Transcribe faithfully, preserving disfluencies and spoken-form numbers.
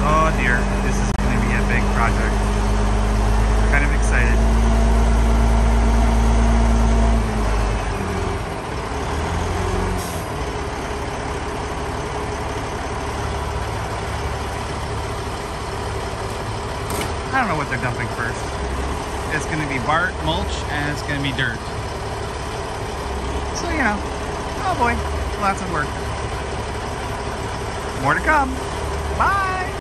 Oh dear, this is going to be a big project. I'm kind of excited. I don't know what they're dumping first. It's going to be bark, mulch, and it's going to be dirt. So, you know, oh boy, lots of work. More to come. Bye!